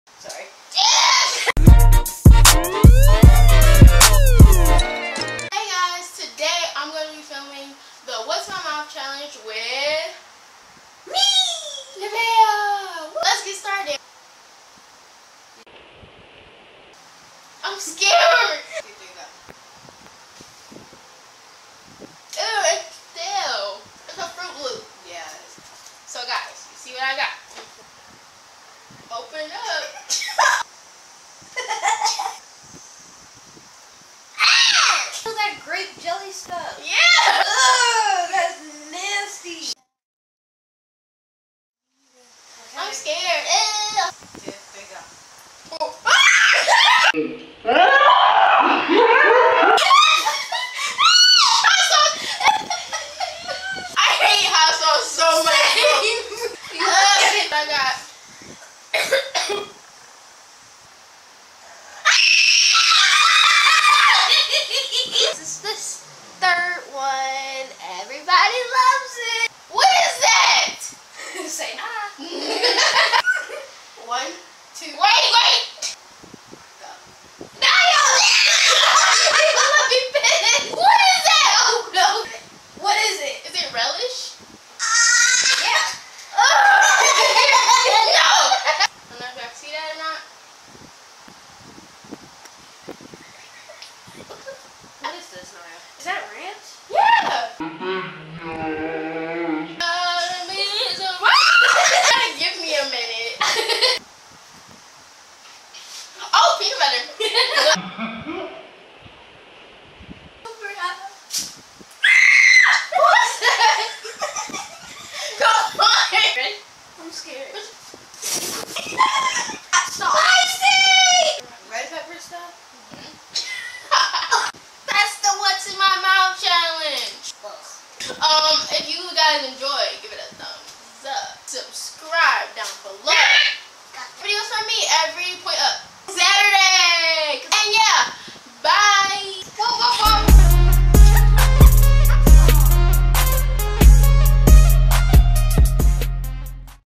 Sorry. Hey guys, today I'm going to be filming the What's My Mouth challenge with me, Nevaeh. Let's get started. I'm scared. Ew, it's stale. It's a Fruit Loop. Yeah. So guys, you see what I got? Open up. Feel that grape jelly stuff. Yeah. Ugh, that's nasty. I'm scared. Ew. I hate hot sauce so much. I got. This is the third one. Everybody loves it. What is that? Say hi. 1, 2. Wait. Go. Naya! Let me finish. What is that? Oh no. What is it? Is it relish? Yeah. No. I'm not sure if I see that or not. What is this, Naya? Is that ranch? Yeah. Give me a minute. Oh, peanut butter. What's that? Come on. Ready? I'm scared. Spicy! Red pepper stuff? That's the What's in My Mouth challenge. If you guys enjoy, give it a thumbs up. Subscribe down below.